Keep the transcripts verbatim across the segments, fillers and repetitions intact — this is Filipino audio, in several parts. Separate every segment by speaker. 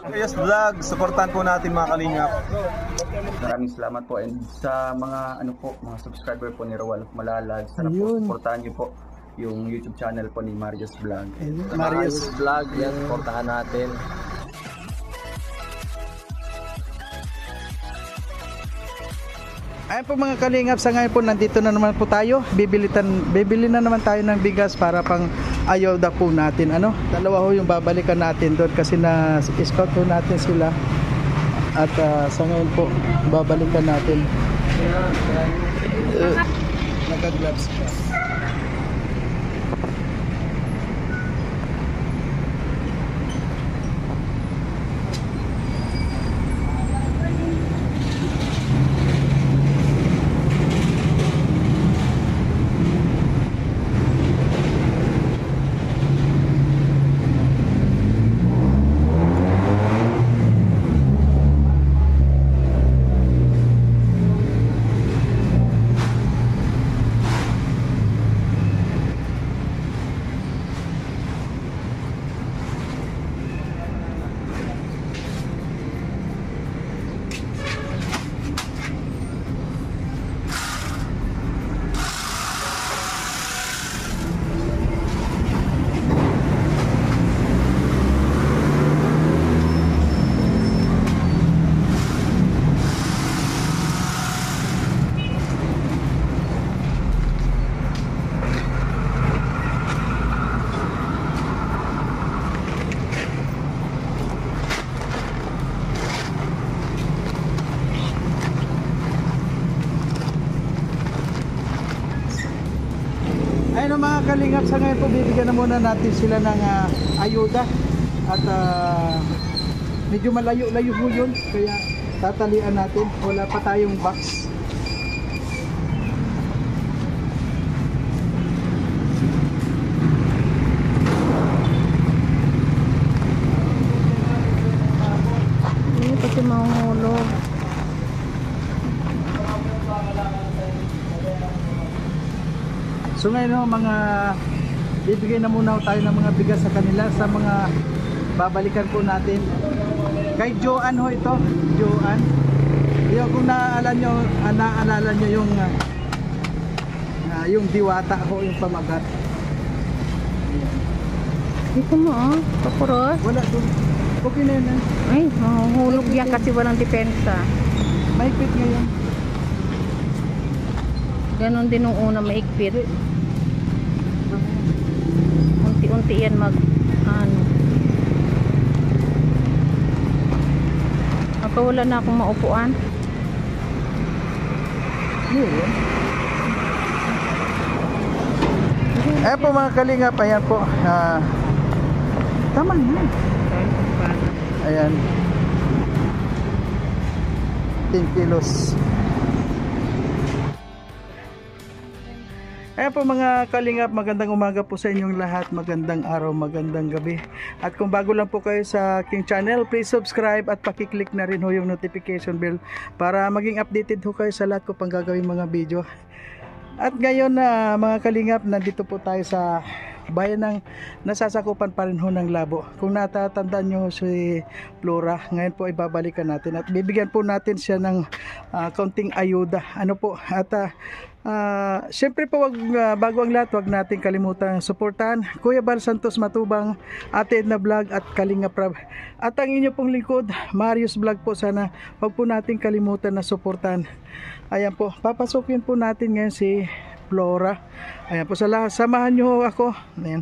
Speaker 1: Marius Vlog, supportan po natin mga kalingap.
Speaker 2: Maraming salamat po, and sa mga ano po, mga subscriber po ni Roel Malalag, sana po supportahan niyo po yung YouTube channel po ni Marius Vlog.
Speaker 3: Marius Vlog, yan, supportahan natin.
Speaker 4: Ayan po mga kalingap, sa ngayon po nandito na naman po tayo. Bibilitan, bibili na naman tayo ng bigas para pang ayuda po natin. Ano? Dalawa ho yung babalikan natin doon kasi na scout po natin sila. At uh, sa ngayon po babalikan natin. Uh, Naka-gloves pa. Ayun mga kalingap, sa ngayon po bibigyan na muna natin sila ng uh, ayuda at uh, medyo malayo-layo po yun kaya tatalian natin, wala pa tayong box.
Speaker 5: Hindi kasi mahulog.
Speaker 4: So ngayon ho, mga bibigyan na muna tayo ng mga bigas sa kanila sa mga babalikan po natin. Kay Joan ho ito, Joan. Yo, kung naaalala nyo, uh, naaalala nyo yung uh, uh, yung diwata ho, yung pamagat.
Speaker 5: Dito mo oh, papuros.
Speaker 4: Wala doon. Okay na yun.
Speaker 5: Ay, mahuhulog yan kasi walang depensa.
Speaker 4: Mahigpit ngayon.
Speaker 5: Ganon din nung una, mahigpit. Unti-unti yan mag ano. Ako wala na akong maupuan.
Speaker 4: Yeah. Ayan po mga kalingap, ayan po. Uh, tama na. Ayan. ten kilos. Ayan po mga kalingap, magandang umaga po sa inyong lahat, magandang araw, magandang gabi. At kung bago lang po kayo sa aking channel, please subscribe at pakiclick na rin ho yung notification bell para maging updated ho kayo sa lahat ko pang gagawin mga video. At ngayon na uh, mga kalingap, nandito po tayo sa bayan ng nasasakupan pa rin ho ng Labo. Kung natatandaan nyo si Flora, ngayon po ibabalikan natin at bibigyan po natin siya ng uh, kaunting ayuda. Ano po, at uh, uh, syempre po wag, uh, bago ang lahat, wag natin kalimutan suportahan Kuya Bal Santos Matubang, Ate Edna Vlog at Kalinga Prab. At ang inyo pong lingkod, Marius Vlog po. Sana wag po natin kalimutan na suportahan. Ayan po, papasukin po natin ngayon si Flora. Ayan po, sa lahat, samahan nyo ako. Ayan.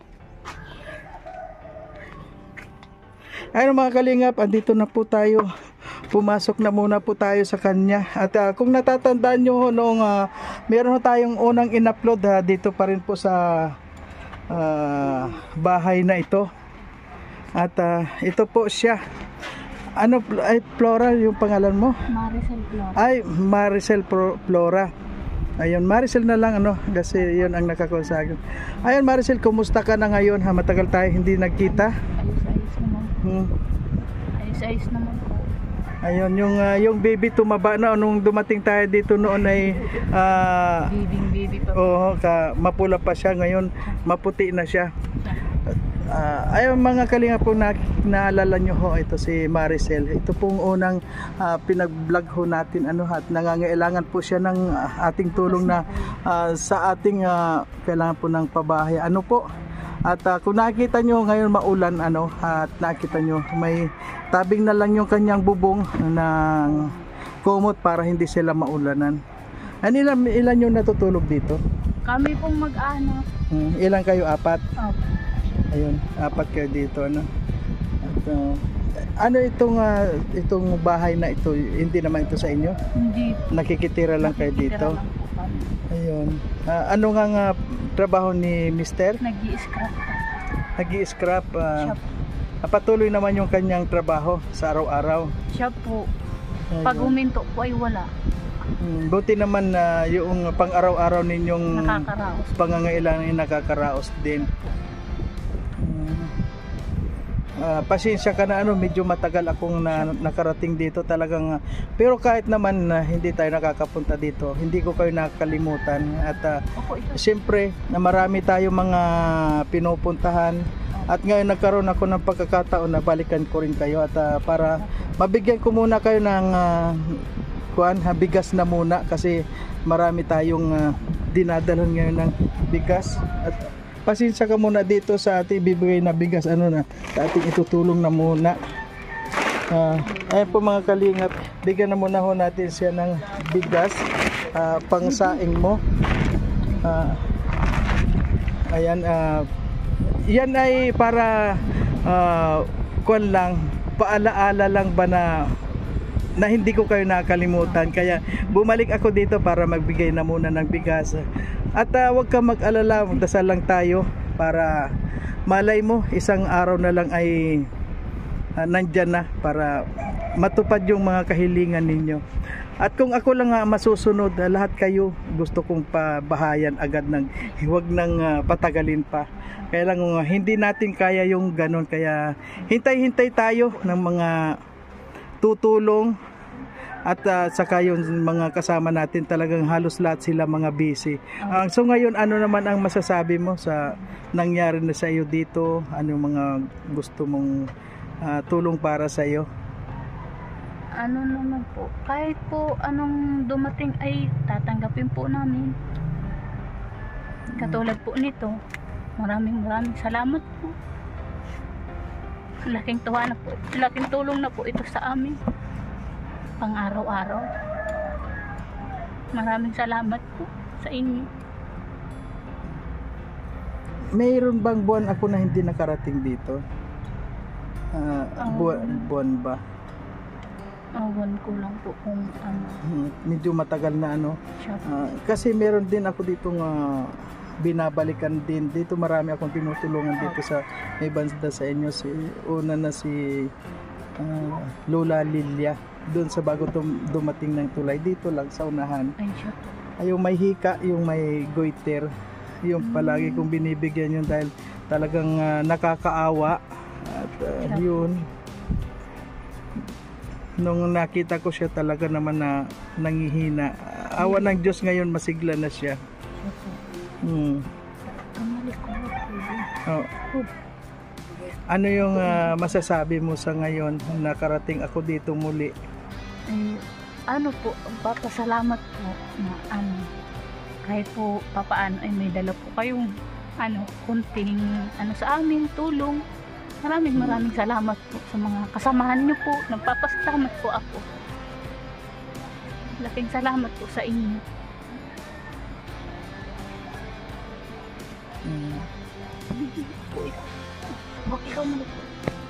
Speaker 4: Ayan mga kalingap, andito na po tayo. Pumasok na muna po tayo sa kanya. At uh, kung natatandaan nyo noong uh, meron tayong unang in-upload uh, dito pa rin po sa uh, bahay na ito. At uh, ito po siya. Ano, ay Flora yung pangalan mo?
Speaker 5: Maricel Flora.
Speaker 4: Ay, Maricel Flora. Ayun, Maricel na lang ano, kasi yun ang nakakuha sa akin. Ayun Maricel, kumusta ka na ngayon? Ha, matagal tayo hindi nagkita.
Speaker 5: Ayos-ayos naman.
Speaker 4: Hmm.
Speaker 5: Ayos-ayos naman po.
Speaker 4: Ayun, yung uh, yung baby tumaba na nung dumating tayo dito noon ay uh,
Speaker 5: Bibing baby pa.
Speaker 4: oo, ka, mapula pa siya, ngayon maputi na siya. Ah, ayun mga kalinga po, na, naalala nyo ho, ito si Maricel. Ito pong unang ah, pinag-vlog ho natin ano, at nangangailangan po siya ng ah, ating tulong na ah, sa ating ah, kailangan po ng pabahay. Ano po? At ah, kung nakita nyo ngayon maulan ano, at nakita nyo may tabing na lang yung kanyang bubong ng kumot para hindi sila maulanan. Ano, ilan, ilan yung natutulog dito?
Speaker 5: Kami pong mag-anak.
Speaker 4: Hmm, ilan kayo? Apat?
Speaker 5: Opo.
Speaker 4: Ayun, apat kayo dito ano. At, uh, ano itong uh, itong bahay na ito, hindi naman ito sa inyo?
Speaker 5: Hindi.
Speaker 4: Nakikitira lang kayo dito.
Speaker 5: Nakikitira lang po kami.
Speaker 4: Ayun. Ah, ano nga nga trabaho ni Mister?
Speaker 5: Nag-i-scrap po.
Speaker 4: Nag-i-scrap.
Speaker 5: Siya
Speaker 4: Uh,
Speaker 5: po.
Speaker 4: patuloy naman yung kanyang trabaho sa araw-araw.
Speaker 5: Siya po.
Speaker 4: Ayun.
Speaker 5: Pag huminto po ay wala.
Speaker 4: Hmm, buti naman na yung pang-araw-araw ninyong
Speaker 5: Nakakaraos.
Speaker 4: pangangailangan ay nakakaraos din. Uh, pasensya ka na ano, medyo matagal akong na, nakarating dito talagang uh, pero kahit naman na uh, hindi tayo nakakapunta dito, hindi ko kayo nakakalimutan at uh,
Speaker 5: Opo, ito.
Speaker 4: siyempre na marami tayo mga pinupuntahan at ngayon nagkaroon ako ng pagkakataon na balikan ko rin kayo at uh, para mabigyan ko muna kayo ng uh, kuan, ha, bigas na muna kasi marami tayong uh, dinadalhan ngayon ng bigas at pasensya ka muna dito sa ating bibigay na bigas ano na sa ating itutulong na muna. Uh, ayun po mga kalingap, bigyan na muna ho natin siya ng bigas uh, pang saing mo. Uh, ayan, uh, yan ay para uh, kuan lang, paalaala lang ba na na hindi ko kayo nakalimutan, kaya bumalik ako dito para magbigay na muna ng bigas. At uh, huwag kang mag-alala, magdasal lang tayo para malay mo isang araw na lang ay uh, nandyan na para matupad yung mga kahilingan ninyo. At kung ako lang uh, masusunod, uh, lahat kayo gusto kong pabahayan agad, ng huwag nang uh, patagalin pa. Kaya lang uh, hindi natin kaya yung ganon, kaya hintay-hintay tayo ng mga tutulong. At uh, saka yung mga kasama natin talagang halos lahat sila mga busy. Uh, so ngayon, ano naman ang masasabi mo sa nangyari na sa iyo dito? Ano yung mga gusto mong uh, tulong para sa iyo?
Speaker 5: Ano naman po, kahit po anong dumating ay tatanggapin po namin. Katulad po nito, maraming maraming salamat po. Laking tuwa na po, laking tulong na po ito sa amin. Pang araw-araw. Maraming salamat po sa inyo.
Speaker 4: Mayroon bang buwan ako na hindi nakarating dito? Uh,
Speaker 5: Um,
Speaker 4: buwan, buwan ba?
Speaker 5: Awan ko lang po kung ano.
Speaker 4: Hmm, medyo matagal na ano.
Speaker 5: Siya po.
Speaker 4: Uh, kasi meron din ako ditong uh, binabalikan din. Dito marami akong tinutulungan dito sa may banda sa inyo. Si, una na si uh, Lola Lilia. Doon sa bago tum- dumating ng tulay, dito lang sa unahan.
Speaker 5: Ay, siya po.
Speaker 4: Ay, yung may hika, yung may goiter, yung palagi kong binibigyan yun dahil talagang uh, nakakaawa. At uh, yun, nung nakita ko siya talaga naman na nangihina, awa ng Diyos ngayon masigla na siya.
Speaker 5: Siya po.
Speaker 4: Hmm.
Speaker 5: Tumalik ko po.
Speaker 4: Oh. Ano yung uh, masasabi mo sa ngayon nakarating ako dito muli?
Speaker 5: Eh, ano po, papasalamat po na ano, kahit po papaano ay may dala po kayong ano, kunting ano sa amin, tulong. Maraming maraming salamat po sa mga kasamahan niyo po. Nagpapasalamat po ako. Laking salamat po sa inyo.
Speaker 4: Hmm.
Speaker 5: Bakit ikaw mo po?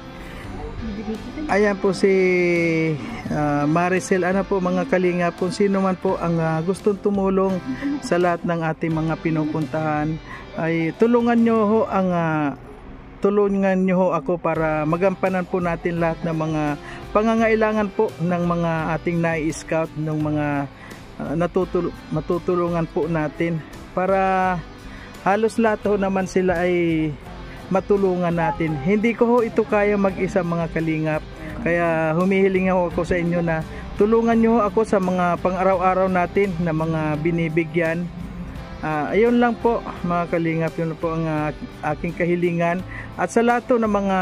Speaker 4: Ayan po si uh, Maricel. Ano po mga kalinga, kung sino man po ang uh, gustong tumulong sa lahat ng ating mga pinupuntahan, ay tulungan nyo ho ang uh, tulungan nyo ho ako para magampanan po natin lahat ng mga pangangailangan po ng mga ating nai-scout, ng mga uh, natutul- matutulungan po natin para halos lahat ho naman sila ay matulungan natin. Hindi ko ho ito kaya mag-isa mga kalingap, kaya humihiling ako sa inyo na tulungan nyo ako sa mga pang-araw-araw natin na mga binibigyan. Ah, ayun lang po mga kalingap, yun po ang ah, aking kahilingan. At sa lahat ng mga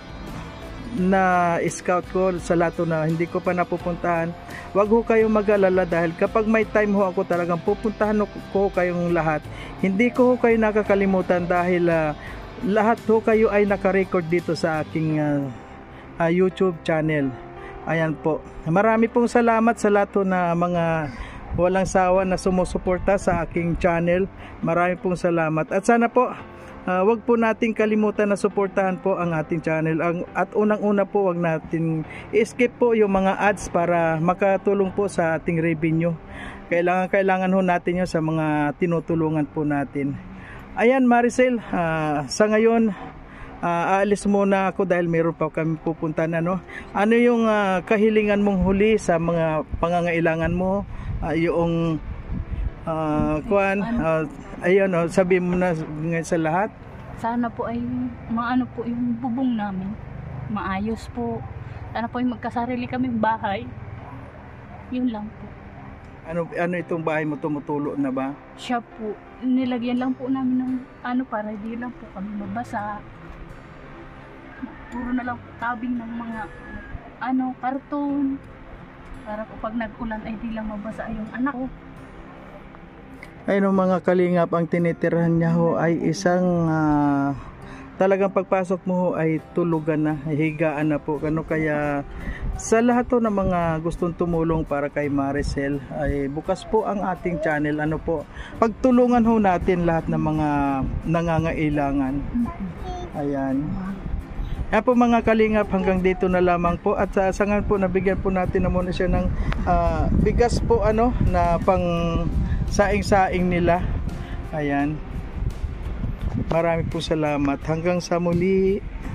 Speaker 4: na scout ko, sa lahat na hindi ko pa napupuntahan, wag ho kayong mag-alala dahil kapag may time ho ako talagang pupuntahan ko kayong lahat. Hindi ko ho kayo nakakalimutan dahil uh, lahat ho kayo ay naka-record dito sa aking uh, uh, YouTube channel. Ayan po. Marami pong salamat sa lahat na mga walang sawa na sumusuporta sa aking channel. Marami pong salamat. At sana po Uh, wag po nating kalimutan na suportahan po ang ating channel. Ang, at unang-una po, wag natin i-skip po yung mga ads para makatulong po sa ating revenue. Kailangan kailangan ho natin yun sa mga tinutulungan po natin. Ayan Maricel, uh, sa ngayon uh, aalis muna ako dahil meron pa kami pupuntahan. Ano, ano yung uh, kahilingan mong huli sa mga pangangailangan mo? Uh, yung uh, kuan, uh, ayun, oh, sabihin mo na ngayon sa lahat.
Speaker 5: Sana po ay maano po yung bubong namin. Maayos po. Sana po ay magkasarili kaming bahay. Yun lang po.
Speaker 4: Ano ano itong bahay mo, tumutulo na ba?
Speaker 5: Siya po. Nilagyan lang po namin ng ano para di lang po kami mabasa. Puro na lang po tabing ng mga ano, karton. Para po pag nag-ulan ay di lang mabasa yung anak ko.
Speaker 4: Ayun mga kalingap, ang tinitirhan niya ho ay isang uh, talagang pagpasok mo ho ay tulugan na, higaan na po. Ano kaya sa lahat ho ng mga gustong tumulong para kay Maricel ay bukas po ang ating channel. Ano po, pagtulungan ho natin lahat ng mga nangangailangan. Ayan. Kaya po mga kalingap, hanggang dito na lamang po. At sa asangan po, nabigyan po natin na muna siya ng uh, bigas po ano na pang saing-saing nila. Ayan. Marami po salamat. Hanggang sa muli.